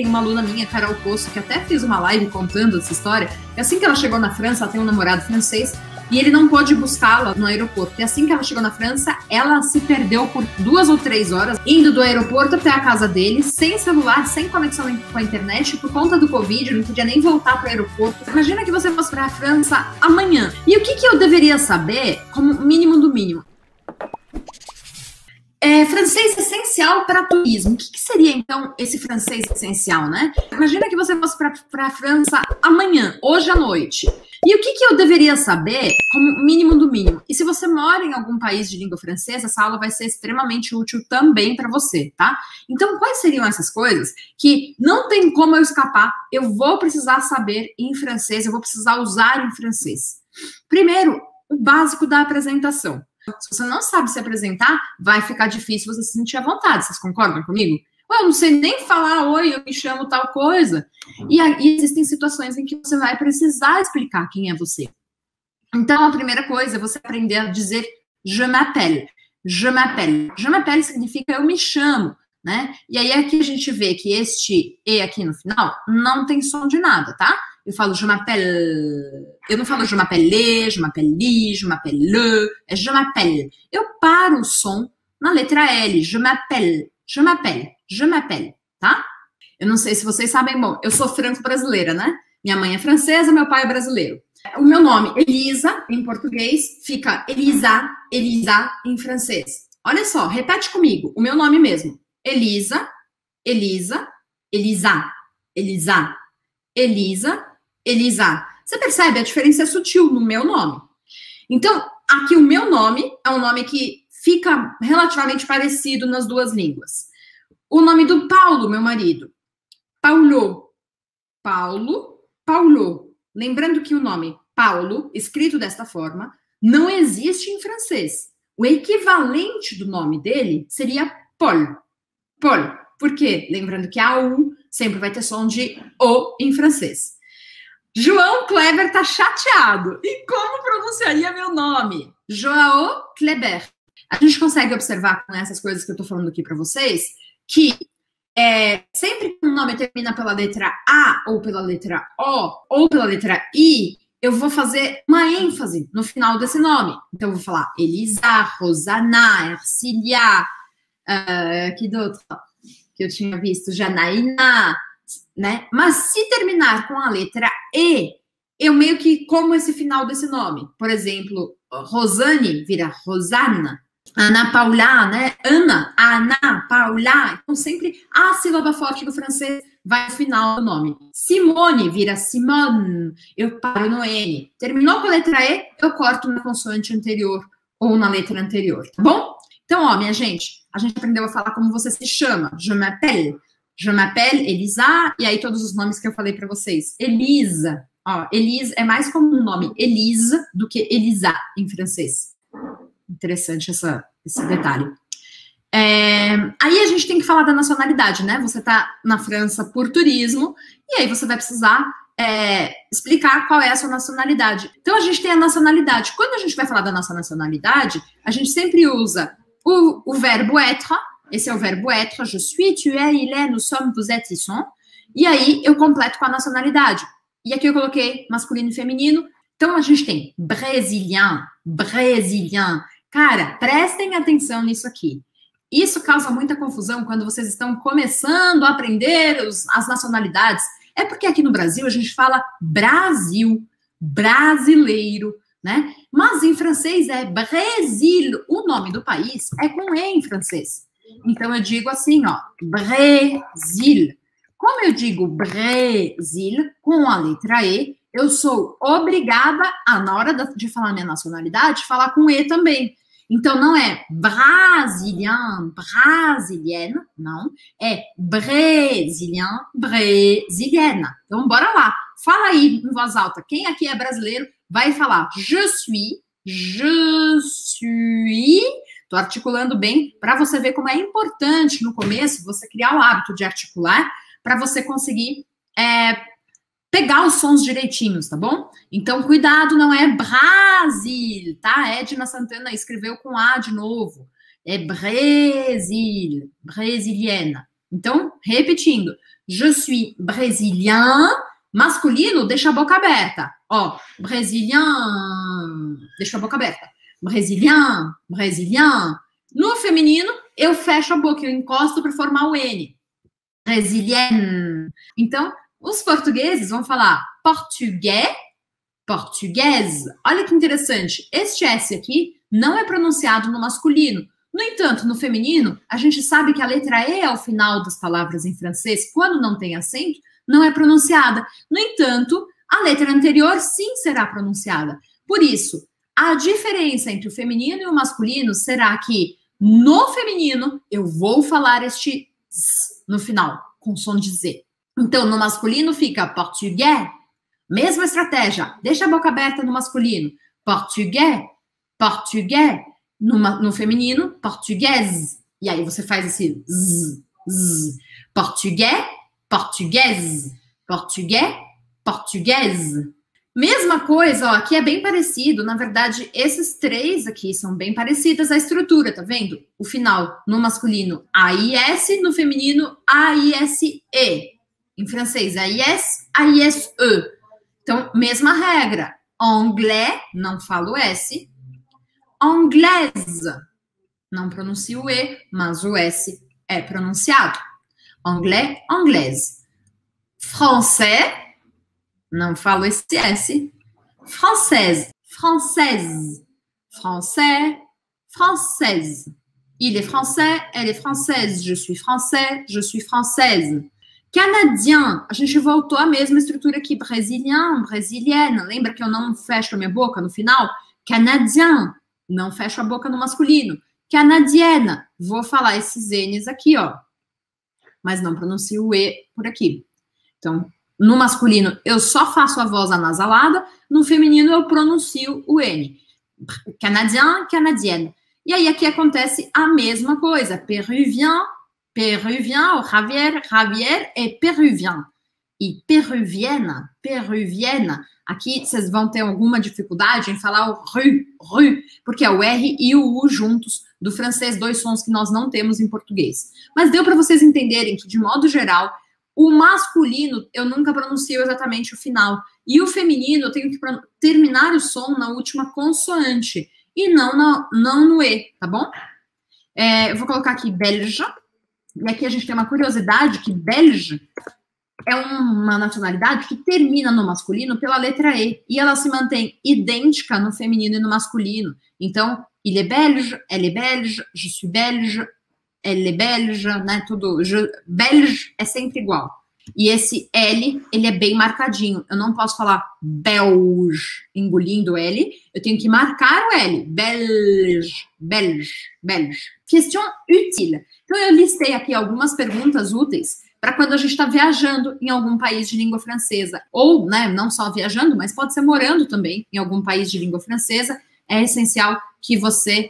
tem uma aluna minha, Carol Poço, que até fiz uma live contando essa história, que assim que ela chegou na França, ela tem um namorado francês, e ele não pôde buscá-la no aeroporto. E assim que ela chegou na França, ela se perdeu por 2 ou 3 horas, indo do aeroporto até a casa dele, sem celular, sem conexão com a internet, por conta do Covid, não podia nem voltar para o aeroporto. Imagina que você fosse para a França amanhã. E o que eu deveria saber, como mínimo do mínimo? Francês essencial para turismo. O que seria, então, esse francês essencial, né? Imagina que você fosse para a França amanhã, hoje à noite. E o que eu deveria saber, como mínimo do mínimo? E se você mora em algum país de língua francesa, essa aula vai ser extremamente útil também para você, tá? Então, quais seriam essas coisas que não tem como eu escapar, eu vou precisar saber em francês, eu vou precisar usar em francês? Primeiro, o básico da apresentação. Se você não sabe se apresentar, vai ficar difícil você se sentir à vontade. Vocês concordam comigo? Eu não sei nem falar, oi, eu me chamo tal coisa. E aí existem situações em que você vai precisar explicar quem é você. Então, a primeira coisa é você aprender a dizer je m'appelle. Je m'appelle. Je m'appelle significa eu me chamo, né? E aí aqui a gente vê que este E aqui no final não tem som de nada, tá? Eu falo je m'appelle. Eu não falo je m'appelle, je m'appelle, je m'appelle, é je m'appelle. Eu paro o som na letra L. Je m'appelle, je m'appelle, je m'appelle, tá? Eu não sei se vocês sabem, bom, eu sou franco-brasileira, né? Minha mãe é francesa, meu pai é brasileiro. O meu nome, Elisa, em português, fica Elisa, Elisa em francês. Olha só, repete comigo, o meu nome mesmo. Elisa, Elisa, Elisa, Elisa, Elisa, Elisa. Você percebe? A diferença é sutil no meu nome. Então, aqui o meu nome é um nome que fica relativamente parecido nas duas línguas. O nome do Paulo, meu marido. Paulo. Paulo, Paulo. Lembrando que o nome Paulo, escrito desta forma, não existe em francês. O equivalente do nome dele seria Paul. Paul. Por quê? Lembrando que a U sempre vai ter som de O em francês. João Kleber tá chateado. E como pronunciaria meu nome? João Kleber. A gente consegue observar com essas coisas que eu tô falando aqui para vocês que sempre que o nome termina pela letra A ou pela letra O ou pela letra I, eu vou fazer uma ênfase no final desse nome. Então eu vou falar Elisa, Rosana, Ercilia, que d'autre que eu tinha visto, Janaína, né? Mas se terminar com a letra E, eu meio que como esse final desse nome. Por exemplo, Rosane vira Rosana, Ana Paula, né? Ana Paula. Então sempre a sílaba forte do francês vai no final do nome. Simone vira Simone, eu paro no N. Terminou com a letra E, eu corto na consoante anterior ou na letra anterior, tá bom? Então, ó, minha gente, a gente aprendeu a falar como você se chama. Je m'appelle Elisa, e aí todos os nomes que eu falei para vocês. Elisa, ó, Elisa é mais como um nome Elisa do que Elisa em francês. Interessante esse detalhe. Aí a gente tem que falar da nacionalidade, né? Você tá na França por turismo, e aí você vai precisar explicar qual é a sua nacionalidade. Então a gente tem a nacionalidade. Quando a gente vai falar da nossa nacionalidade, a gente sempre usa o verbo être. Esse é o verbo être, je suis, tu es, il est, nous sommes, vous êtes, ils sont. E aí eu completo com a nacionalidade. E aqui eu coloquei masculino e feminino. Então a gente tem brésilien, brésilien. Cara, prestem atenção nisso aqui. Isso causa muita confusão quando vocês estão começando a aprender as nacionalidades. É porque aqui no Brasil a gente fala Brasil, brasileiro, né? Mas em francês é Brésil. O nome do país é com E em francês. Então eu digo assim, ó, Brasil. Como eu digo Brasil com a letra E, eu sou obrigada a, na hora de falar minha nacionalidade, falar com E também. Então não é brasilien, brasilienne, não. É brésilien, brésilienne. Então bora lá. Fala aí em voz alta. Quem aqui é brasileiro vai falar je suis. Tô articulando bem para você ver como é importante no começo você criar o hábito de articular para você conseguir pegar os sons direitinhos, tá bom? Então, cuidado, não é Brasil, tá? Edna Santana escreveu com A de novo. É Brasil, brasilienne. Então, repetindo. Je suis brésilien. Masculino, deixa a boca aberta. Ó, brésilien, deixa a boca aberta. Brésilien, brésilien. No feminino, eu fecho a boca, eu encosto para formar o N. Brésilienne. Então, os portugueses vão falar português, português. Olha que interessante. Este S aqui não é pronunciado no masculino. No entanto, no feminino, a gente sabe que a letra E ao final das palavras em francês, quando não tem acento, não é pronunciada. No entanto, a letra anterior sim será pronunciada. Por isso, a diferença entre o feminino e o masculino será que no feminino eu vou falar este Z no final, com som de Z. Então, no masculino fica português. Mesma estratégia. Deixa a boca aberta no masculino. Português, português. No feminino, português. E aí você faz esse Z, Z. Português, português. Português, português. Mesma coisa, ó, aqui é bem parecido. Na verdade, esses três aqui são bem parecidas a estrutura, tá vendo? O final, no masculino, AIS, no feminino, AISE. Em francês, AIS, AISE. Então, mesma regra. Anglais, não falo S. Anglaise, não pronuncio o E, mas o S é pronunciado. Anglais, anglaise. Français, não falo esse S. Française, française. Français, française. Il est français, elle est française. Je suis français, je suis française. Canadien, a gente voltou à mesma estrutura aqui. Brésilien, brésilienne. Lembra que eu não fecho a minha boca no final? Canadien, não fecho a boca no masculino. Canadienne, vou falar esses N's aqui, ó. Mas não pronuncio o E por aqui. Então, no masculino, eu só faço a voz anasalada. No feminino, eu pronuncio o N. Canadien, canadienne. E aí, aqui acontece a mesma coisa. Péruvien, péruvien, o Javier, Javier é péruvien. E peruviana, peruviana. Aqui vocês vão ter alguma dificuldade em falar o rue, porque é o R e o U juntos do francês, dois sons que nós não temos em português. Mas deu para vocês entenderem que, de modo geral, o masculino eu nunca pronuncio exatamente o final. E o feminino eu tenho que terminar o som na última consoante e não no E, tá bom? Eu vou colocar aqui belge. E aqui a gente tem uma curiosidade que belge é uma nacionalidade que termina no masculino pela letra E. E ela se mantém idêntica no feminino e no masculino. Então, il est belge, elle est belge, je suis belge, elle est belge, né? Tudo. Belge é sempre igual. E esse L, ele é bem marcadinho. Eu não posso falar belge, engolindo o L. Eu tenho que marcar o L. Belge, belge, belge. Question utile. Então, eu listei aqui algumas perguntas úteis para quando a gente está viajando em algum país de língua francesa. Ou, né, não só viajando, mas pode ser morando também em algum país de língua francesa. É essencial que você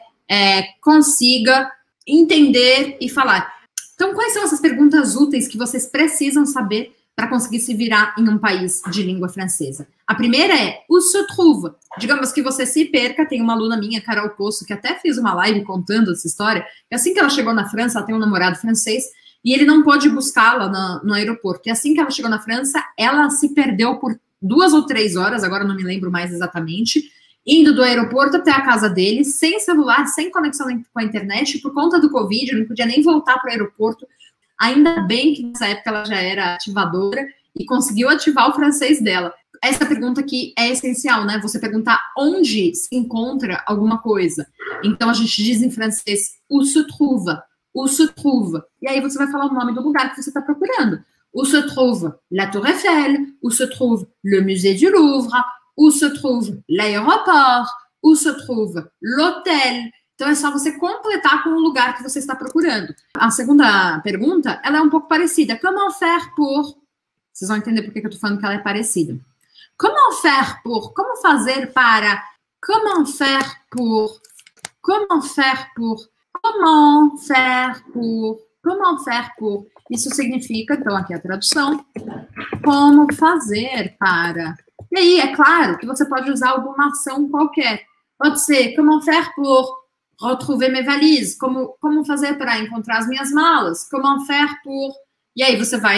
consiga entender e falar. Então, quais são essas perguntas úteis que vocês precisam saber para conseguir se virar em um país de língua francesa? A primeira é, où se trouve? Digamos que você se perca, tem uma aluna minha, Carol Poço, que até fez uma live contando essa história, que assim que ela chegou na França, ela tem um namorado francês, e ele não pôde buscá-la no aeroporto. E assim que ela chegou na França, ela se perdeu por 2 ou 3 horas, agora não me lembro mais exatamente, indo do aeroporto até a casa dele, sem celular, sem conexão com a internet, por conta do Covid, não podia nem voltar para o aeroporto. Ainda bem que nessa época ela já era ativadora e conseguiu ativar o francês dela. Essa pergunta aqui é essencial, né? Você perguntar onde se encontra alguma coisa. Então a gente diz em francês, où se trouve? Où se trouve? E aí você vai falar o nome do lugar que você está procurando. Où se trouve la Tour Eiffel? Où se trouve le musée du Louvre? Où se trouve l'aéroport? Où se trouve l'hôtel? Então é só você completar com o lugar que você está procurando. A segunda pergunta, ela é um pouco parecida. Comment faire pour? Vocês vão entender por que eu estou falando que ela é parecida. Comment faire pour? Como fazer para? Comment faire pour? Comment faire pour? Comment faire pour? Comment faire pour? Isso significa, então aqui a tradução, como fazer para. E aí, é claro que você pode usar alguma ação qualquer. Pode ser, comment faire pour retrouver mes valises? Como fazer para encontrar as minhas malas? Comment faire pour... E aí você vai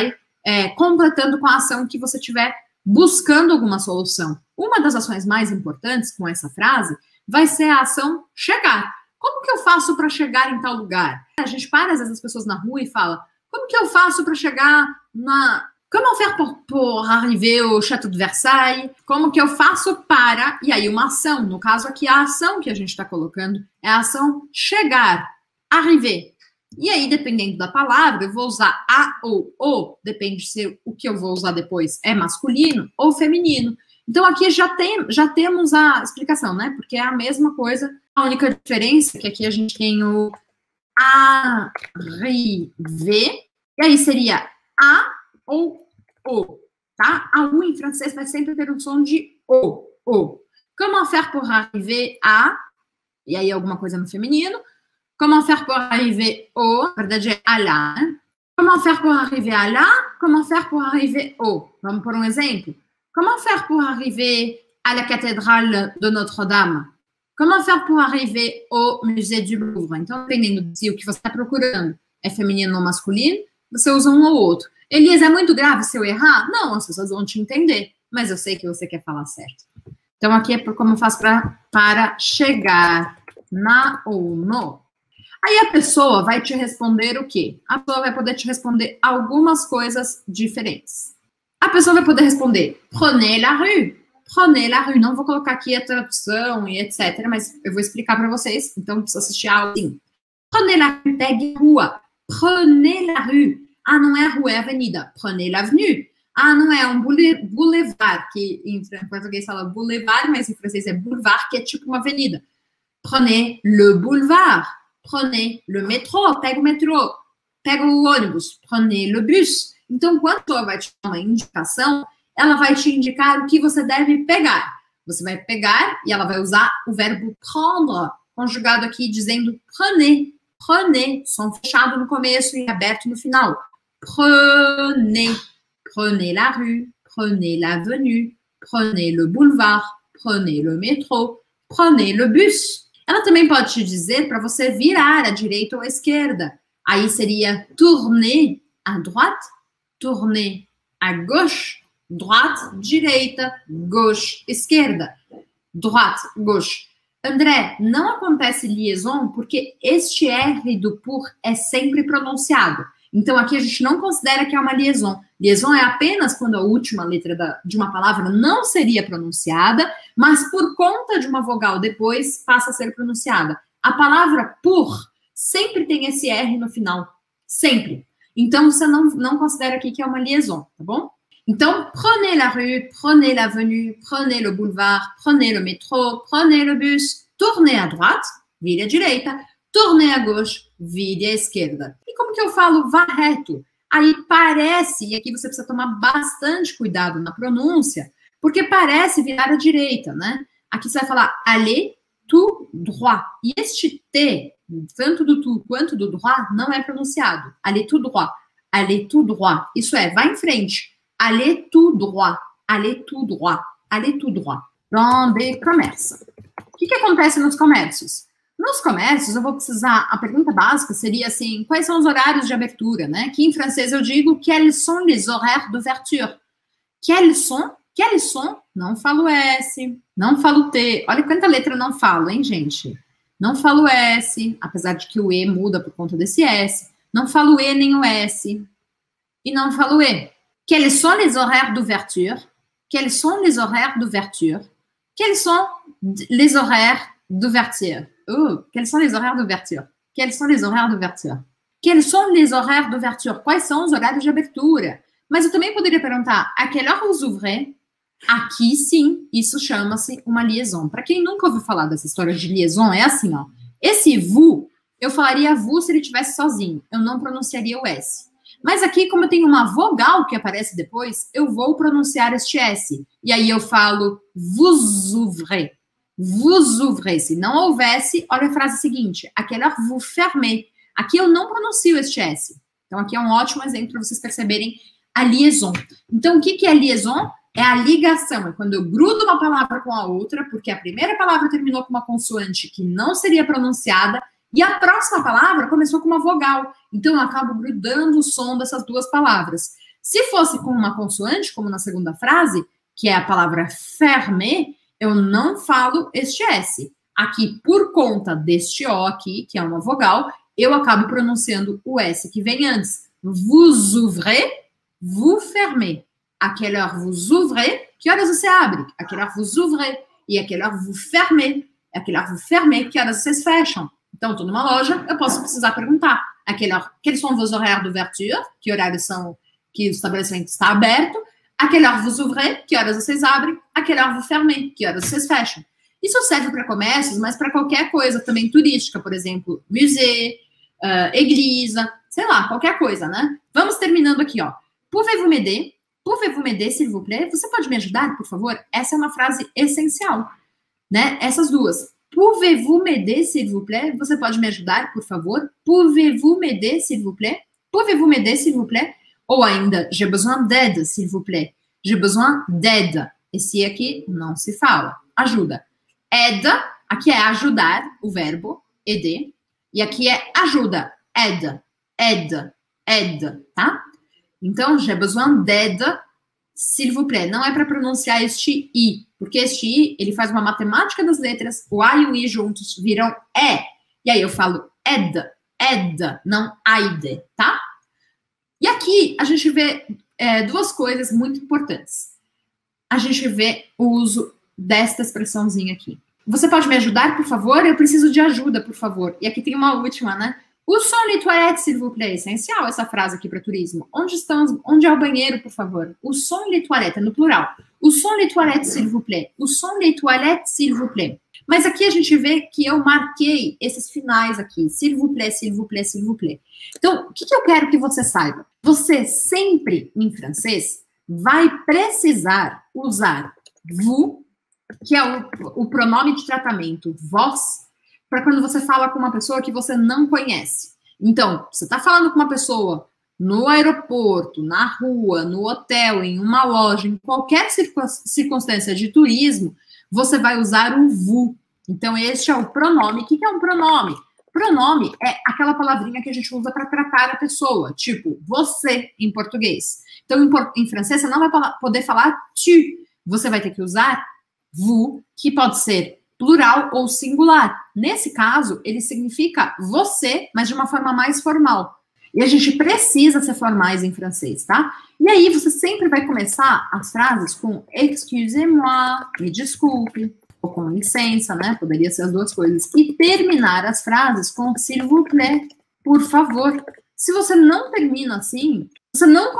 completando com a ação que você estiver buscando alguma solução. Uma das ações mais importantes com essa frase vai ser a ação chegar. Como que eu faço para chegar em tal lugar? A gente para, às vezes, as pessoas na rua e fala, como que eu faço para chegar na... Comment faire pour arriver au Château de Versailles? Como que eu faço para... E aí, uma ação. No caso aqui, a ação que a gente está colocando é a ação chegar, arriver. E aí, dependendo da palavra, eu vou usar a ou o. Depende se o que eu vou usar depois é masculino ou feminino. Então, aqui já temos a explicação, né? Porque é a mesma coisa. A única diferença é que aqui a gente tem o arriver. E aí seria a ou o, tá? A U em francês vai sempre ter um som de o. Comment faire pour arriver à? E aí alguma coisa no feminino. Comment faire pour arriver au? Na verdade é à lá, né? Comment faire pour arriver à là? Comment faire pour arriver au? Vamos por um exemplo? Comment faire pour arriver à la cathédrale de Notre-Dame? Comment faire pour arriver au musée du Louvre? Então, dependendo de o que você está procurando é feminino ou masculino, você usa um ou outro. Elias, é muito grave se eu errar? Não, as pessoas vão te entender, mas eu sei que você quer falar certo. Então, aqui é como eu faço para chegar na ou no. Aí a pessoa vai te responder o quê? A pessoa vai poder te responder algumas coisas diferentes. A pessoa vai poder responder, prenez la rue. Prenez la rue. Não vou colocar aqui a tradução e etc, mas eu vou explicar para vocês. Então, precisa assistir a aula assim. Prenez la rue, pegue a rua. Prenez la rue. Ah, não é a rua, é a avenida. Prenez l'avenue. Ah, não é um boulevard, que em português fala boulevard, mas em francês é boulevard, que é tipo uma avenida. Prenez le boulevard. Prenez le métro. Pega o metrô. Pega o ônibus. Prenez le bus. Então, quando a pessoa vai te dar uma indicação, ela vai te indicar o que você deve pegar. Você vai pegar e ela vai usar o verbo prendre, conjugado aqui dizendo prenez. Prenez, som fechado no começo e aberto no final. Prenez. Prenez la rue, prenez l'avenue, prenez le boulevard, prenez le métro, prenez le bus. Ela também pode te dizer para você virar à direita ou à esquerda. Aí seria tourner à droite, tourner à gauche, droite, direita, gauche, esquerda. Droite, gauche. André, não acontece liaison porque este R do pour é sempre pronunciado. Então, aqui a gente não considera que é uma liaison. Liaison é apenas quando a última letra de uma palavra não seria pronunciada, mas por conta de uma vogal depois passa a ser pronunciada. A palavra pour sempre tem esse R no final. Sempre. Então, você não considera aqui que é uma liaison, tá bom? Então, prenez la rue, prenez l'avenue, prenez le boulevard, prenez le métro, prenez le bus, tournez à droite, vire à direita, tournez à gauche, vire à esquerda. E como que eu falo vá reto? Aí parece, e aqui você precisa tomar bastante cuidado na pronúncia, porque parece virar à direita, né? Aqui você vai falar aller tout droit. E este T, tanto do tout quanto do droit, não é pronunciado. Aller tout droit, aller tout droit. Isso é, vai em frente. Aller tout droit, aller tout droit, aller tout droit. Dans des commerces. O que acontece nos comércios? Nos comércios, eu vou precisar, a pergunta básica seria assim, quais são os horários de abertura, né? Que em francês eu digo, quels sont les horaires d'ouverture? Quels sont, não falo S, não falo T. Olha quanta letra eu não falo, hein, gente? Não falo S, apesar de que o E muda por conta desse S. Não falo E nem o S. E não falo E. Quels sont les horaires d'ouverture? Quels sont les horaires d'ouverture? Quels sont les horaires d'ouverture? Quels sont les horaires d'ouverture? Quels sont les horaires d'ouverture? Quels sont les horaires d'ouverture? Quais são os horários de abertura? Mas eu também poderia perguntar, à quelle heure vous ouvrez? Aqui, sim, isso chama-se uma liaison. Para quem nunca ouviu falar dessa história de liaison, é assim, ó. Esse vous, eu falaria vous se ele estivesse sozinho. Eu não pronunciaria o S. Mas aqui, como eu tenho uma vogal que aparece depois, eu vou pronunciar este S. E aí eu falo vous ouvrez. Vous ouvrez. Se não houvesse, olha a frase seguinte. À quelle heure vous fermez? Aqui eu não pronuncio este S. Então aqui é um ótimo exemplo para vocês perceberem a liaison. Então o que é liaison? É a ligação. É quando eu grudo uma palavra com a outra, porque a primeira palavra terminou com uma consoante que não seria pronunciada, e a próxima palavra começou com uma vogal. Então, eu acabo grudando o som dessas duas palavras. Se fosse com uma consoante, como na segunda frase, que é a palavra fermer, eu não falo este S. Aqui, por conta deste O aqui, que é uma vogal, eu acabo pronunciando o S que vem antes. Vous ouvrez, vous fermez. À quelle heure vous ouvrez? Que horas você abre? À quelle heure vous ouvrez? E à quelle heure vous fermez? À quelle heure vous fermez? Que horas vocês fecham? Então, estou numa loja, eu posso precisar perguntar. À quelle heure, quels sont vos horaires d'ouverture? Que horários são que o estabelecimento está aberto? À quelle heure vous ouvrez? Que horas vocês abrem? À quelle heure vous fermez? Que horas vocês fecham? Isso serve para comércios, mas para qualquer coisa também turística, por exemplo, musée, église, sei lá, qualquer coisa, né? Vamos terminando aqui, ó. Pouvez-vous m'aider? Pouvez-vous m'aider, s'il vous plaît? Você pode me ajudar, por favor? Essa é uma frase essencial, né? Essas duas. Pouvez-vous m'aider, s'il vous plaît? Você pode me ajudar, por favor? Pouvez-vous m'aider, s'il vous plaît? Pouvez-vous m'aider, s'il vous plaît? Ou ainda, j'ai besoin d'aide, s'il vous plaît. J'ai besoin d'aide. Esse aqui não se fala. Ajuda. Aide, aqui é ajudar, o verbo, aider. E aqui é ajuda, aide, aide, aide, tá? Então, j'ai besoin d'aide, s'il vous plaît. Não é para pronunciar este I, porque este I, ele faz uma matemática das letras, o A e o I juntos viram E. E aí eu falo aide, aide, não aide, tá? E aqui a gente vê duas coisas muito importantes. A gente vê o uso desta expressãozinha aqui. Você pode me ajudar, por favor? Eu preciso de ajuda, por favor. E aqui tem uma última, né? Où sont les toilettes, s'il vous plaît? Essencial essa frase aqui para turismo. Onde é o banheiro, por favor? Où sont les toilettes? É no plural. Où sont les toilettes, s'il vous plaît? Où sont les toilettes, s'il vous plaît? Mas aqui a gente vê que eu marquei esses finais aqui. S'il vous plaît, s'il vous plaît, s'il vous plaît. Então, o que eu quero que você saiba? Você sempre, em francês, vai precisar usar vous, que é o pronome de tratamento, vós, para quando você fala com uma pessoa que você não conhece. Então, você está falando com uma pessoa no aeroporto, na rua, no hotel, em uma loja, em qualquer circunstância de turismo, você vai usar o vous. Então, este é o pronome. O que é um pronome? Pronome é aquela palavrinha que a gente usa para tratar a pessoa, tipo você em português. Então, em francês, você não vai poder falar tu. Você vai ter que usar vous, que pode ser plural ou singular. Nesse caso, ele significa você, mas de uma forma mais formal. E a gente precisa ser formais em francês, tá? E aí, você sempre vai começar as frases com excusez-moi, me desculpe, ou com licença, né? Poderia ser as duas coisas. E terminar as frases com s'il vous plaît, por favor. Se você não termina assim, você não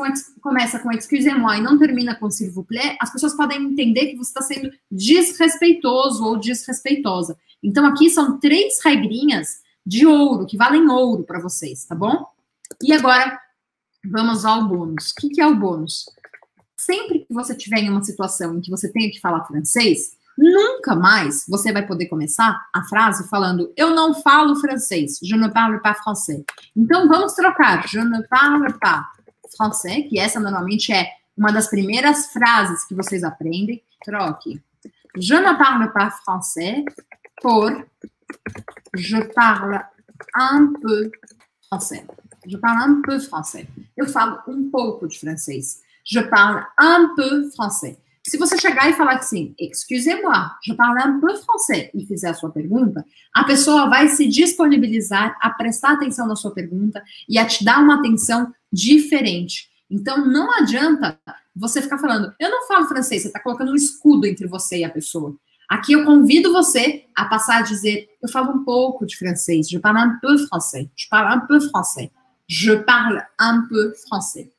começa com excusez-moi e não termina com s'il vous plaît, as pessoas podem entender que você está sendo desrespeitoso ou desrespeitosa. Então, aqui são 3 regrinhas de ouro, que valem ouro para vocês, tá bom? E agora, vamos ao bônus. O que é o bônus? Sempre que você estiver em uma situação em que você tenha que falar francês, nunca mais você vai poder começar a frase falando eu não falo francês, je ne parle pas français. Então, vamos trocar, je ne parle pas français, que essa normalmente é uma das primeiras frases que vocês aprendem. Troque. Je ne parle pas français por je parle un peu français. Je parle un peu français. Eu falo um pouco de francês. Je parle un peu français. Se você chegar e falar assim, excusez-moi, je parle un peu français, e fizer a sua pergunta, a pessoa vai se disponibilizar a prestar atenção na sua pergunta e a te dar uma atenção diferente. Então, não adianta você ficar falando, eu não falo francês, você está colocando um escudo entre você e a pessoa. Aqui eu convido você a passar a dizer, eu falo um pouco de francês, je parle un peu français, je parle un peu français, je parle un peu français.